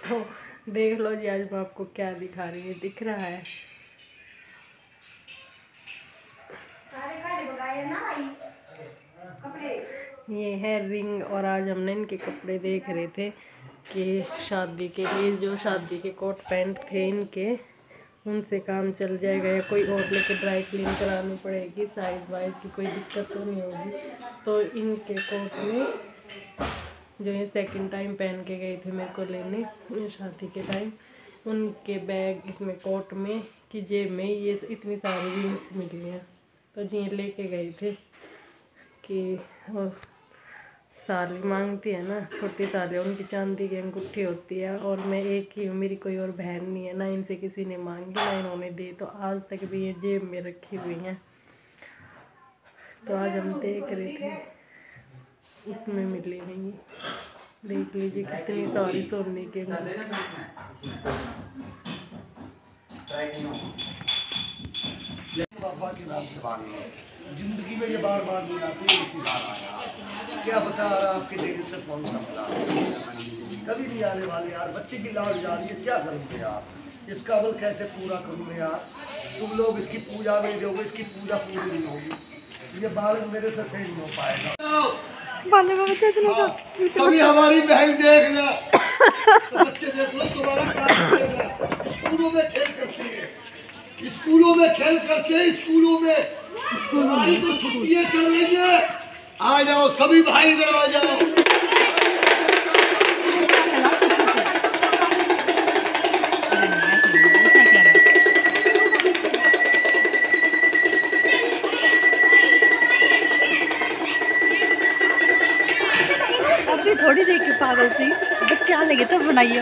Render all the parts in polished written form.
तो देख लो जी, आज मैं आपको क्या दिखा रही हूँ। दिख रहा है ये है रिंग। और आज हमने इनके कपड़े देख रहे थे कि शादी के लिए जो शादी के कोट पैंट थे इनके, उनसे काम चल जाएगा या कोई और लेके ड्राई क्लीन करानी पड़ेगी। साइज वाइज की कोई दिक्कत तो नहीं होगी। तो इनके कोट में जो ये सेकंड टाइम पहन के गए थे मेरे को लेने शादी के टाइम, उनके बैग इसमें कोट में कि जेब में ये इतनी सारी रिंग्स मिली हैं। तो जी लेके गए थे कि वो साली मांगती है ना, छोटी साली, उनकी चांदी की अंगूठी होती है। और मैं एक ही हूँ, मेरी कोई और बहन नहीं है, ना इनसे किसी ने मांगी ना इन्होंने दी। तो आज तक भी ये जेब में रखी हुई हैं। तो आज हम देख रहे थे उसमें मिली नहीं। देख लीजिए कितनी सारी सोने के बाबा के नाम से मांगे। जिंदगी में ये बार बार नहीं आती, एक ही बार आया। क्या बता रहा आपके देने से कौन सा मिला, कभी नहीं आने वाले यार। बच्चे की लाज जा रही है, क्या करूँगे यार, इसका अमल कैसे पूरा करूँगे यार। तुम लोग इसकी पूजा नहीं दोगे, इसकी पूजा पूरी नहीं होगी। ये बालक मेरे से सही नहीं हो पाएगा। कभी हमारी बहन देख लो, बच्चे देख लो, तुम्हारा स्कूलों में खेल करती है, स्कूलों में खेल करके, स्कूलों में हमारी तो छुट्टियां चल रही है। आ जाओ सभी भाई, इधर आ जाओ। अभी थोड़ी देर के पागल सी बच्चे आ लगे तो बनाइए।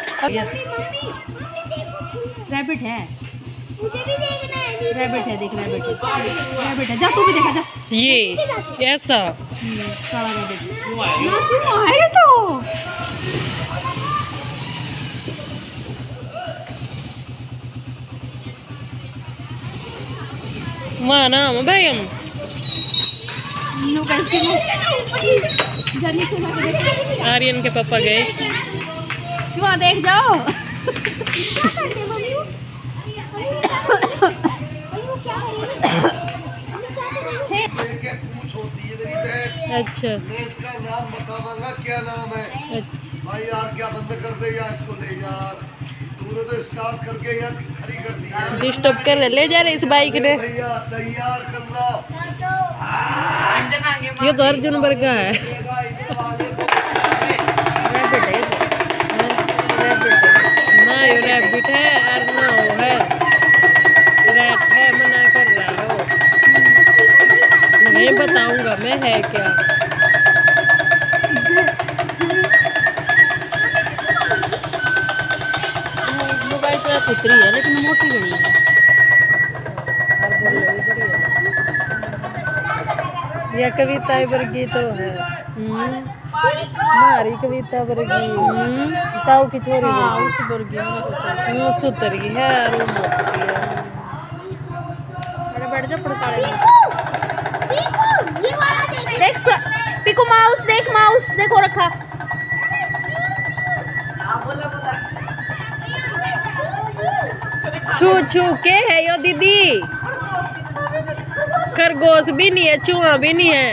रैबिट है, मुझे भी देखना है। रैबिट है, देख रैबिट है, रैबिट है। जा तू भी देखा जा। ये ऐसा सारा रैबिट तू आए तो माँ नाम भाई हम आर्यन के पापा गए। चुआ देख जाओ। पूछ होती है मेरी बहन। अच्छा, मैं इसका नाम बताऊंगा, क्या नाम है। अच्छा। भाई यार क्या बंद कर दे यार, इसको ले यार। तूने तो स्टार्ट करके यार खड़ी कर दी है। डिस्टर्ब कर ले जा रहे इस बाइक ने। भैया तैयार करना। ये तो अर्जुन वर्गा है। रैबिट है ना, ये रैबिट है और ना वो है रैट है। मना कर रहा है वो, नहीं बताऊंगा मैं है क्या। मोबाइल तो सुथरी है लेकिन मोटी बनी है। यह कविता वर्गी तो है, हमारी कविता वर्गी, ताऊ की छोरी उस वर्गी, वो सुतरी है और वो मोटी है। बैठ जा पड़काले देख पिको माउस, देख माउस देखो रखा। छू छू के है यो दीदी, खरगोश भी नहीं है, चूहा भी नहीं है।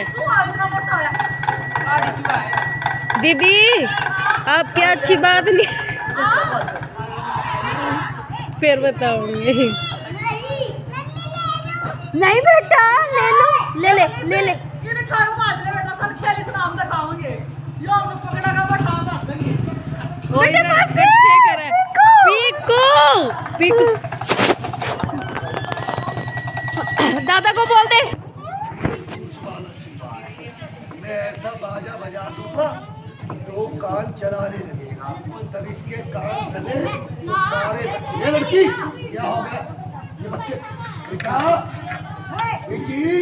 दीदी आप क्या अच्छी बात नहीं। फिर बताऊंगी। नहीं बेटा ले लो, ले ले ले ले। पीकू दादा को बोल दे। मैं ऐसा बाजा बजा दूंगा तो कान चलाने लगेगा। तब इसके कान चले तो सारे बच्चे। ये लड़की क्या हो गया, ये बच्चे बेटा बेटी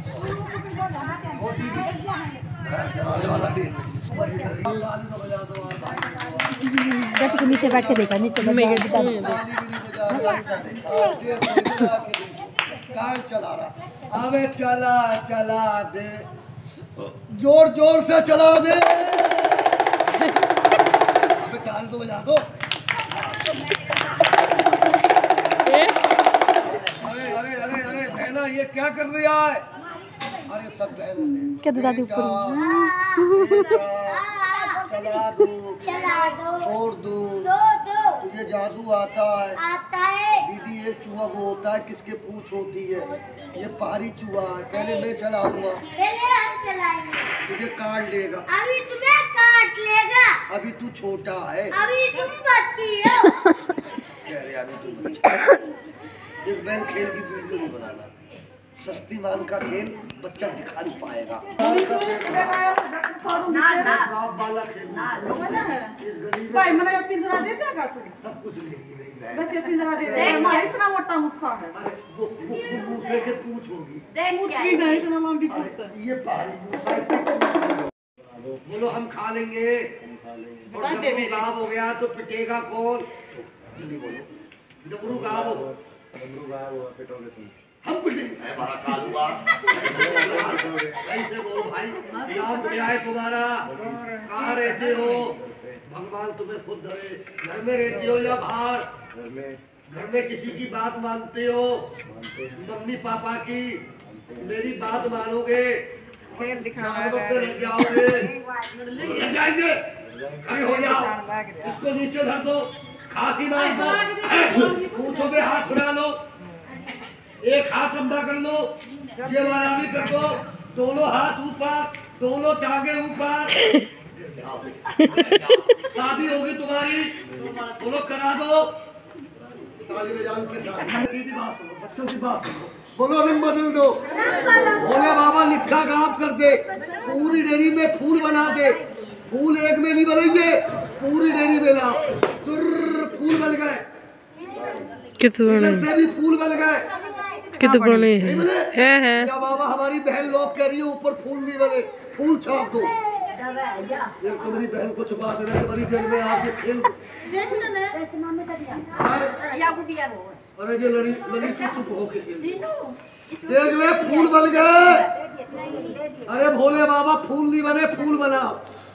वो दीदी चलाने वाला भी सुपर लीडर ताली तो बजा दो और बैठ के नीचे बैठ के देखा, नीचे कान चला रहा। अबे चला चला दे, जोर जोर से चला दे। अबे ताली तो बजा दो। अरे अरे अरे अरे बहना ये क्या कर रही है? अरे सब बहन क्या दादी ऊपर चला दो छोड़ दो, तुझे जादू आता है। दीदी एक चूहा वो होता है किसके पूंछ होती है, ये पहाड़ी चूहा है। पहले मैं चलाऊंगा, तुझे काट लेगा। अभी तुम्हें काट लेगा। अभी तू छोटा है, अभी तुम बच्ची हो। कह रहे अभी तू बच्चा है। एक बैन खेल की वीडियो नहीं बनाना, सस्ती मान का खेल बच्चा दिखा नहीं पाएगा। वाला खेल इस गली में भाई मैंने पिंजरा दे जाएगा तू, सब कुछ लेगी मेरी बहन। बस ये पिंजरा दे दे। हमारा इतना मोटा मुस्सा है। अरे वो मूसे के पूछ होगी। मुझ भी नहीं इतना लंबी पूछ है। अरे ये पहाड़ी मूसा इसकी पूछ होगी। बोलो हम खा लेंगे। और डमरू गायब हो गया तो पिटेगा कौन? जल्दी बोलो, डमरू गायब हो, हम पिटेंगे। सही से बोलो भाई, नाम क्या है तुम्हारा? कहाँ रहते हो? भगवान तुम्हें खुद धरे। घर में रहते हो या बाहर? घर में किसी की बात मानते हो? मम्मी पापा की? मेरी बात मानोगे? जानवर से लग जाओगे? लग जाएंगे। खड़े हो जाओ, इसको नीचे धर दो, खांसी मार दो, पूछो में हाथ फिरा लो, एक हाथ लंबा कर लो, ये वाला भी कर दो, दोनों हाथ ऊपर, दोनों टांगे ऊपर। शादी होगी तुम्हारी, बोलो करा दो। ताली बजाओ के साथ। दीदी बात सुनो, बच्चों की बात सुनो, बोलो रंग बदल दो। भोले बाबा लिखा काम कर दे, पूरी डेरी में फूल बना दे। फूल एक में नहीं बनेंगे, पूरी डेरी में लाओ। फूल बन गए, इधर से भी फूल बन गए। कितने बने हैं? या बाबा हमारी बहन लोग कह रही है ऊपर फूल नहीं बने, फूल छाप दो। ये तो मेरी बहन को छुपा दे रहे, बड़ी देर में आप ये खेल। अरे ये लड़ी लड़ी तू चुप होके खेल, देख ले फूल बन गए। अरे भोले बाबा फूल नहीं बने, फूल बनाओ।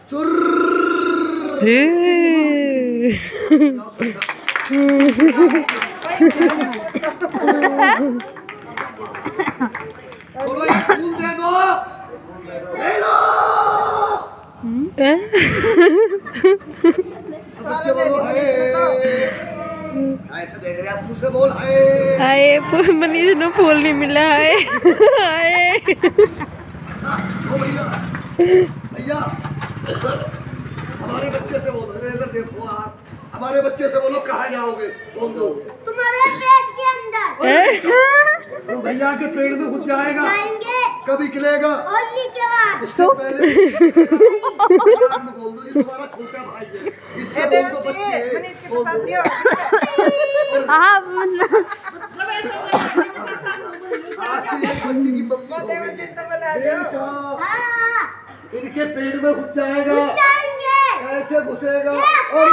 बोलो ये फूल दे दो, ले लो। बच्चे बोलो ऐसे देख रहे हैं, मुंह से बोल हाय। मनीष ने फूल नहीं मिला है। हाय भैया भैया हमारे बच्चे से बोलो, इधर देखो आप, हमारे बच्चे से बोलो कहाँ जाओगे? बोल दो। तुम्हारे पेट के अंदर। तुम भैया के पेड़ में घुस जाएगा। कब निकलेगा? होली के बाद। उससे पहले बोल दो, ये तुम्हारा छोटा भाई है, इससे बोल दो बच्चे बोल दो। आज से ये बच्चे की मम्मी हो गई। बेटा इनके पेड़ में घुस जाएगा, कैसे घुसेगा? और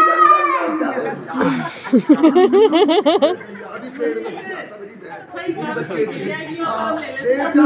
अभी पेड़ में घुस जाता मेरी बहन, बच्चे की। बेटा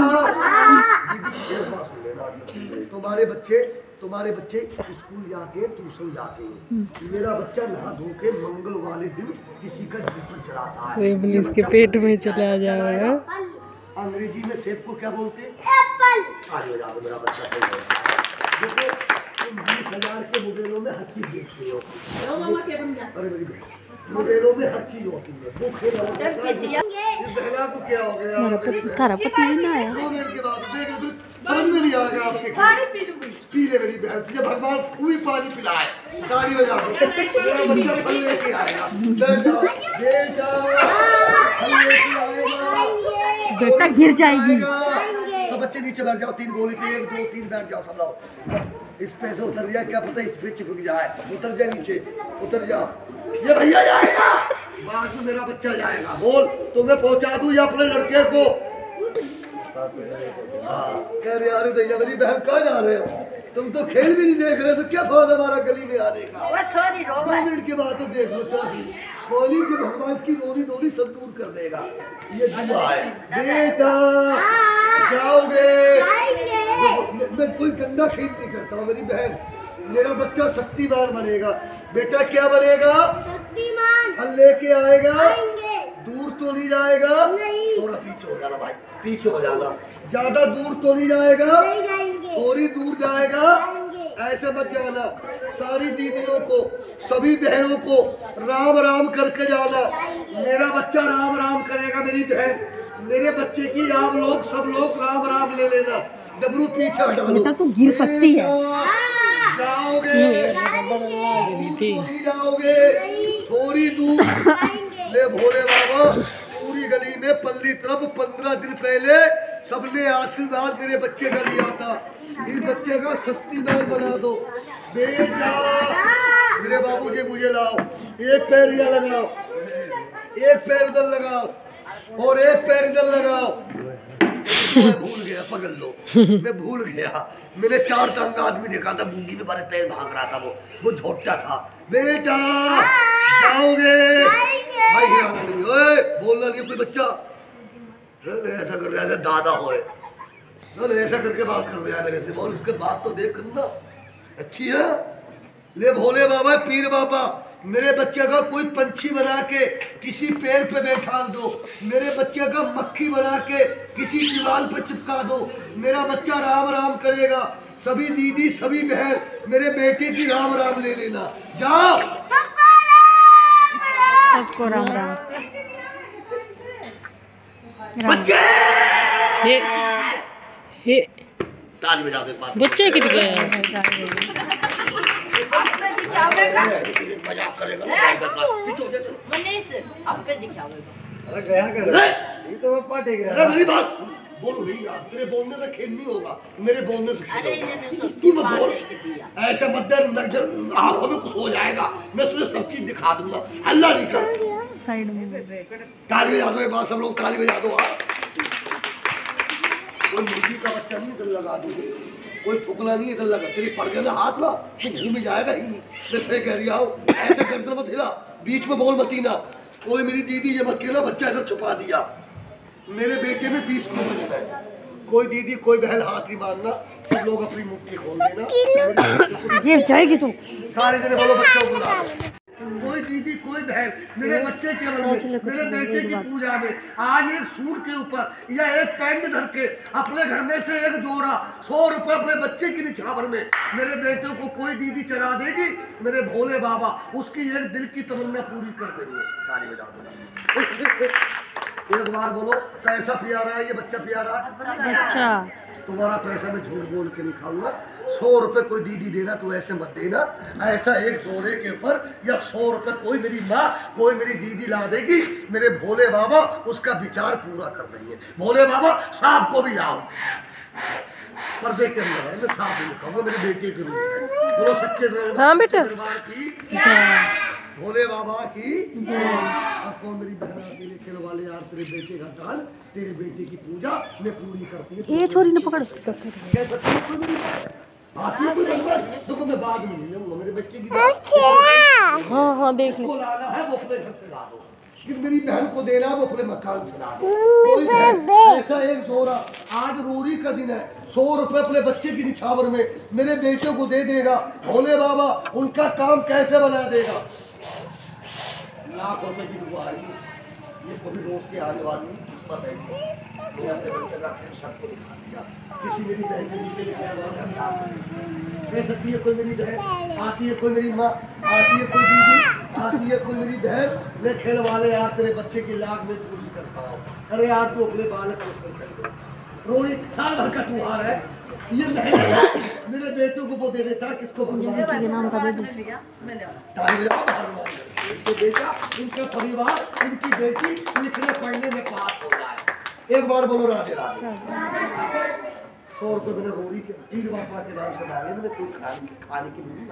तुम्हारे बच्चे स्कूल जाते, ट्यूशन जाते हैं। मेरा बच्चा नहा धो के मंगल वाले दिन किसी का दीपक जलाता है। मनीष के पेट में चला जाएगा। अंग्रेजी में सेब को क्या बोलते हैं? एप्पल। आज हो जाओ मेरा बच्चा सही है। देखो तुम 20,000 के मोबाइलों में हर चीज देखते हो। अरे मेरी बहन, मोबाइलों में हर चीज होती है। वो खेल इस बहना को क्या हो गया? तारा पति ना आया। 2 मिनट के बाद देख लो, समझ में नहीं आएगा आपके। पी ले मेरी बहन, तुझे भगवान पूरी पानी पिलाए। ताली बजा दो, मेरा बच्चा फल लेके आएगा। बैठ जाओ, बैठ जाओ, फल लेके आएगा। बेटा गिर जाएगी। सब बच्चे नीचे बैठ जाओ, 3 गोली पे 1 2 3 बैठ जाओ सब लोग। इस पे से उतर जाए, क्या पता इस पे चिपक जाए। उतर जाए नीचे, उतर जाओ। ये भैया जाएगा, बाद में मेरा बच्चा जाएगा। बोल तुम्हें पहुंचा दूं या अपने लड़के को? कह रहे अरे भैया मेरी बहन कहाँ जा रहे हो? तुम तो खेल भी नहीं देख रहे, तो क्या फायदा हमारा गली में आने का? 2 मिनट के बाद तो देख लो चाहिए। बोली कि भगवान की रोनी रोनी सब दूर कर देगा। ये दुआ है बेटा, जाओगे। मैं कोई गंदा खेल नहीं करता हूँ मेरी बहन, मेरा बच्चा शक्तिमान बनेगा। बेटा क्या बनेगा? शक्तिमान फल लेके आएगा, आएंगे। दूर तो नहीं जाएगा। नहीं। थोड़ा पीछे हो जाना भाई, पीछे हो जाना। ज्यादा दूर तो नहीं जाएगा, नहीं जाएंगे। थोड़ी दूर जाएगा। जाएंगे। ऐसे मत जाना। सारी दीदियों को, सभी बहनों को राम राम करके जाना। मेरा बच्चा राम राम करेगा, मेरी बहन। मेरे बच्चे की आप लोग सब लोग राम राम ले लेना। डबरू पीछे हटा लो। बेटा तू गिर सकती है। जाओगे थी। नहीं जाओगे, थोड़ी दूर। ले भोले बाबा, पूरी गली में पल्ली तरफ 15 दिन पहले सबने आशीर्वाद मेरे बच्चे का लिया था। इस बच्चे का शक्तिमान बना दो बेटा। मेरे बाबूजी मुझे लाओ, एक पैर यहाँ लगाओ, एक पैर उधर लगाओ और एक पैर इधर लगाओ। मैं भूल गया, पकड़ लो। मैं भूल गया। मैंने 4 टांग आदमी देखा था, बूंदी में बड़े तेज भाग रहा था। वो झोटा था। बेटा जाओगे भाई, हिलाना नहीं, ओए बोलना नहीं कोई बच्चा। ऐसा कर रहा है दादा होए, ऐसा करके बात कर रहा है मेरे से। बोल इसके बात तो देख करना अच्छी है। ले भोले बाबा, पीर बाबा, मेरे बच्चे का कोई पंछी बना के किसी पेड़ पे बैठा दो। मेरे बच्चे का मक्खी बना के किसी दीवार पे चिपका दो। मेरा बच्चा राम राम करेगा। सभी दीदी, सभी बहन, मेरे बेटे की राम राम ले लेना। जाओ सबको राम राम। बच्चे हे ताज बजा के बात बच्चे कितने हैं? मजाक करेगा ना। पीछे हो जा, चलो। अरे गया कर, ये तो मैं पाटे गया। अरे मेरी बात बोलो नहीं यार, तेरे बोलने से खेल नहीं होगा, मेरे बोलने से खेल होगा। तू मत बोल, ऐसा मत डर, नजर आंखों में कुछ हो जाएगा। मैं तुझे सब चीज दिखा दूंगा। अल्लाह नहीं कर। साइड में ताली बजा दो एक बार, सब लोग ताली बजा दो। कोई मुर्गी का बच्चा नहीं इधर लगा दूंगी, कोई फुकला नहीं इधर लगा। तेरी पड़ गया ना हाथ में, तो घूम जाएगा ही नहीं। मैं सही कह रही हूँ, ऐसे गर्दन मत हिला, बीच में बोल मती ना। कोई मेरी दीदी ये मत कहना बच्चा इधर छुपा दिया। मेरे बेटे में 20 किलो है। कोई दीदी, कोई बहन हाथ नहीं मारना। सब लोग अपनी मुट्ठी खोल देना। गिर जाएगी तू। सारे जने बोलो बच्चों को बुला। कोई दीदी, कोई बहन मेरे बच्चे के मन में, मेरे बेटे की पूजा में आज एक सूट के ऊपर या एक पैंट धर के अपने घर में से एक जोड़ा 100 रुपए अपने बच्चे की निछावर में मेरे बेटे को कोई दीदी चढ़ा देगी। मेरे भोले बाबा उसकी एक दिल की तमन्ना पूरी कर देंगे। ताली बजाओ। एक बार बोलो, पैसा प्यारा है, ये बच्चा प्यारा है। अच्छा तुम्हारा पैसा मैं झूठ बोल के नहीं खाऊंगा। 100 रुपए कोई दीदी देना तो ऐसे मत देना। ऐसा एक जोड़े के ऊपर या 100 रुपए कोई मेरी माँ, कोई मेरी दीदी ला देगी। मेरे भोले बाबा उसका विचार पूरा कर देंगे। भोले बाबा सांप को भी लाओ, पर्दे के अंदर है, मैं सांप नहीं खाऊंगा। मेरे बेटे के रूप में बोलो सच्चे दरबार। हाँ बेटा। दरबार की जय। भोले बाबा की अब कौन मेरी बहन तेरे खेल वाले यार, तेरे बेटे का दान, तेरे बेटे की पूजा मैं पूरी करती हूँ। ये छोरी ने पकड़। कैसा कोई मेरी आती है कोई बंदा? देखो मैं बाद में लूंगा मेरे बच्चे की। हाँ देख ले। को लाना है वो अपने घर से ला दो, फिर मेरी बहन को देना है वो अपने मकान से ला दो। कोई बहन ऐसा एक जोड़ा, आज रोरी का दिन है, 100 रुपए अपने बच्चे की निछावर में मेरे बेटे को दे देगा। भोले बाबा उनका काम कैसे बना देगा। लाख रुपए की दुआ है ये, कभी रोज के आने वाली किस्मत है। मैंने अपने बच्चे का फिर सबको दिखा दिया। किसी मेरी बहन के नीचे लेके आया, कह सकती है कोई मेरी बहन, आती है कोई मेरी माँ, आती है कोई दीदी, आती है कोई मेरी बहन। ले खेल वाले यार, तेरे बच्चे की लाख में पूरी करता हूँ। अरे यार तू अपने बालक को कर दे। रोनी साल भर का त्योहार है, ये मेरे बेटे को वो दे देता किसको भगवान के नाम का दे दूं। इनके बेटा, इनका परिवार, इनकी बेटी लिखने पढ़ने में पास हो जाए। एक बार बोलो राधे राधे। 100 रुपये मैंने रोड़ी के पीर बाबा के नाम से डाले, मैंने कोई खाने की नहीं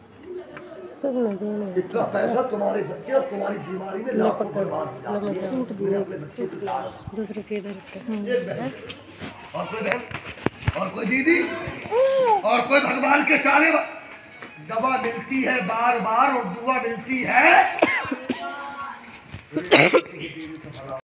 डाली। इतना पैसा तुम्हारे बच्चे और तुम्हारी बीमारी में लाखों बर्बाद हो जाती है। मैंने अपने बच्चे को लाया। एक बहन और कोई बहन और कोई दीदी और कोई भगवान के चाले दवा मिलती है बार बार और दुआ मिलती है।